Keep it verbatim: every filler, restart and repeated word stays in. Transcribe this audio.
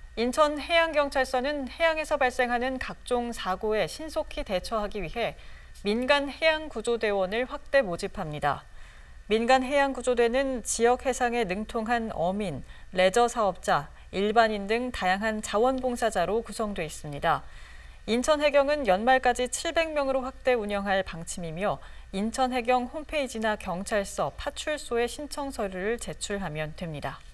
인천해양경찰서는 해양에서 발생하는 각종 사고에 신속히 대처하기 위해 민간해양구조대원을 확대 모집합니다. 민간해양구조대는 지역 해상에 능통한 어민, 레저 사업자, 일반인 등 다양한 자원봉사자로 구성돼 있습니다. 인천해경은 연말까지 칠백 명으로 확대 운영할 방침이며 인천해경 홈페이지나 경찰서, 파출소에 신청 서류를 제출하면 됩니다.